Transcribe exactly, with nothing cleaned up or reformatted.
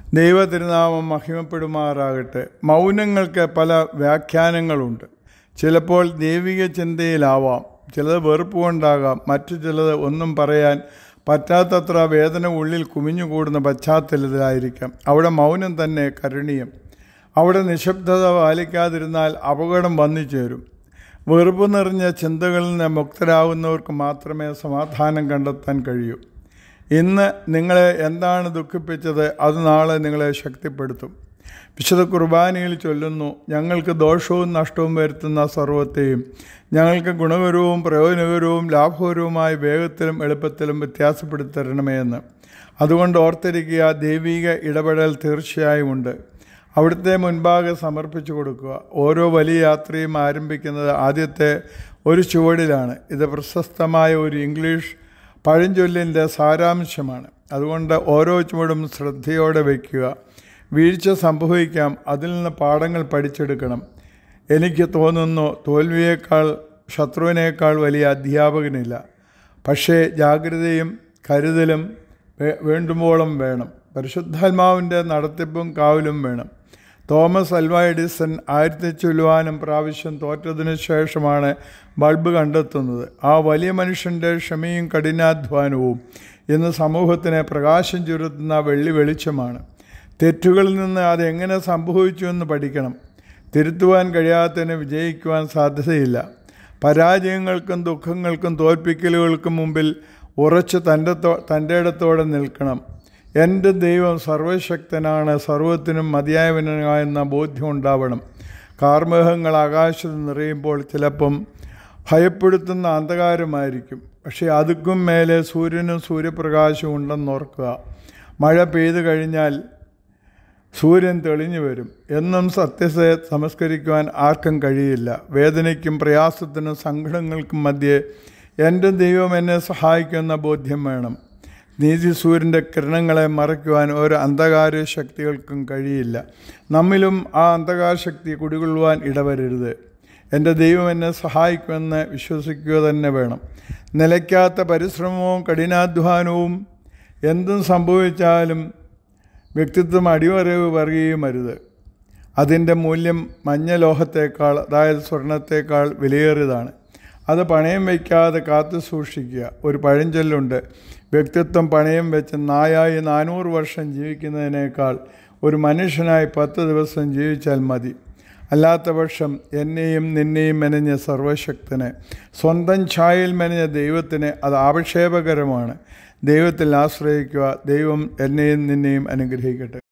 ദൈവ തിരുനാമം മഹിമപ്പെടുമാറാകട്ടെ. മൗനങ്ങൾക്ക് പല വ്യാഖ്യാനങ്ങളുണ്ട്. ചിലപ്പോൾ ദൈവിക ചിന്തയിലാവാം, ചിലത് വെറുപ്പ് കൊണ്ടാകാം, മറ്റു ചിലത് ഒന്നും പറയാൻ പറ്റാത്തത്ര വേദന ഉള്ളിൽ കുമിഞ്ഞുകൂടുന്ന പശ്ചാത്തലത്തിലായിരിക്കാം. അവിടെ മൗനം തന്നെ കരുണീയം. അവിടെ നിശബ്ദത പാലിക്കാതിരുന്നാൽ അപകടം വന്നു ചേരും. വെറുപ്പ് നിറഞ്ഞ ചിന്തകളിൽ നിന്ന് മുക്തരാകുന്നവർക്ക് മാത്രമേ സമാധാനം കണ്ടെത്താൻ കഴിയൂ. ഇന്ന് നിങ്ങളെ എന്താണ് ദുഃഖിപ്പിച്ചത്, അത് നാളെ നിങ്ങളെ ശക്തിപ്പെടുത്തും. വിശുദ്ധ കുർബാനയിൽ ചൊല്ലുന്നു, ഞങ്ങൾക്ക് ദോഷവും നഷ്ടവും വരുത്തുന്ന സർവ്വത്തെയും ഞങ്ങൾക്ക് ഗുണകരവും പ്രയോജനകരവും ലാഭകരവുമായ വേഗത്തിലും എളുപ്പത്തിലും വ്യത്യാസപ്പെടുത്തരണമേ എന്ന്. അതുകൊണ്ട് ഓർത്തിരിക്കുക, ദൈവിക ഇടപെടൽ തീർച്ചയായും ഉണ്ട്. അവിടുത്തെ മുൻപാകെ സമർപ്പിച്ചു കൊടുക്കുക. ഓരോ വലിയ യാത്രയും ആരംഭിക്കുന്നത് ആദ്യത്തെ ഒരു ചുവടിലാണ്. ഇത് പ്രശസ്തമായ ഒരു ഇംഗ്ലീഷ് പഴഞ്ചൊല്ലിൻ്റെ സാരാംശമാണ്. അതുകൊണ്ട് ഓരോ ചുവടും ശ്രദ്ധയോടെ വയ്ക്കുക. വീഴ്ച സംഭവിക്കാം, അതിൽ നിന്ന് പാഠങ്ങൾ പഠിച്ചെടുക്കണം. എനിക്ക് തോന്നുന്നു, തോൽവിയേക്കാൾ ശത്രുവിനേക്കാൾ വലിയ അധ്യാപകനില്ല. പക്ഷേ ജാഗ്രതയും കരുതലും വേണ്ടുമ്പോളം വേണം. പരിശുദ്ധാത്മാവിൻ്റെ നടത്തിപ്പും കാവലും വേണം. തോമസ് അൽവാ എഡിസൺ ആയിരത്തി ചൊല്ലുവാനും പ്രാവശ്യം തോറ്റതിനു ശേഷമാണ് ബൾബ് കണ്ടെത്തുന്നത്. ആ വലിയ മനുഷ്യൻ്റെ ക്ഷമയും കഠിനാധ്വാനവും ഇന്ന് സമൂഹത്തിന് പ്രകാശം ചുരുത്തുന്ന വെള്ളി വെളിച്ചമാണ്. തെറ്റുകളിൽ നിന്ന് അതെങ്ങനെ സംഭവിച്ചു എന്ന് പഠിക്കണം. തിരുത്തുവാൻ കഴിയാത്തതിന് വിജയിക്കുവാൻ സാധ്യതയില്ല. പരാജയങ്ങൾക്കും ദുഃഖങ്ങൾക്കും തോൽപ്പിക്കലുകൾക്കും മുമ്പിൽ ഉറച്ച് തൻ്റെ തൻ്റെ ഇടത്തോടെ നിൽക്കണം. എൻ്റെ ദൈവം സർവശക്തനാണ്, സർവ്വത്തിനും മതിയായവനായെന്ന ബോധ്യം ഉണ്ടാവണം. കാർമേഘങ്ങൾ ആകാശത്ത് നിറയുമ്പോൾ ചിലപ്പം ഭയപ്പെടുത്തുന്ന അന്ധകാരമായിരിക്കും. പക്ഷേ അതുക്കും മേലെ സൂര്യനും സൂര്യപ്രകാശവും ഉണ്ടെന്നോർക്കുക. മഴ പെയ്തു കഴിഞ്ഞാൽ സൂര്യൻ തെളിഞ്ഞു വരും. എന്നും സത്യത്തെ സംസ്കരിക്കുവാൻ ആർക്കും കഴിയില്ല. വേദനയ്ക്കും പ്രയാസത്തിനും സങ്കടങ്ങൾക്കും മധ്യേ എൻ്റെ ദൈവം എന്നെ സഹായിക്കുമെന്ന ബോധ്യം വേണം. നീതി സൂര്യൻ്റെ കിരണങ്ങളെ മറയ്ക്കുവാൻ ഒരു അന്ധകാര ശക്തികൾക്കും കഴിയില്ല. നമ്മിലും ആ അന്ധകാര ശക്തി കുടികൊള്ളുവാൻ ഇടവരരുത്. എൻ്റെ ദൈവം എന്നെ സഹായിക്കുമെന്ന് വിശ്വസിക്കുക തന്നെ വേണം. നിലയ്ക്കാത്ത പരിശ്രമവും കഠിനാധ്വാനവും എന്തും സംഭവിച്ചാലും വ്യക്തിത്വം അടിവരവ് പറയുകയും അരുത്. അതിൻ്റെ മൂല്യം മഞ്ഞലോഹത്തേക്കാൾ, അതായത് സ്വർണത്തേക്കാൾ വിലയേറിയതാണ്. അത് പണയം വയ്ക്കാതെ കാത്തു സൂക്ഷിക്കുക. ഒരു പഴഞ്ചൊല്ലുണ്ട്, വ്യക്തിത്വം പണയം വെച്ച് നായായി നാനൂറ് വർഷം ജീവിക്കുന്നതിനേക്കാൾ ഒരു മനുഷ്യനായി പത്ത് ദിവസം ജീവിച്ചാൽ മതി. അല്ലാത്ത പക്ഷം എന്നെയും നിന്നെയും മെനഞ്ഞ സർവശക്തനെ, സ്വന്തം ഛായയിൽ മെനഞ്ഞ ദൈവത്തിന് അത് ആക്ഷേപകരമാണ്. ദൈവത്തിൽ ആശ്രയിക്കുക. ദൈവം എന്നെയും നിന്നെയും അനുഗ്രഹിക്കട്ടെ.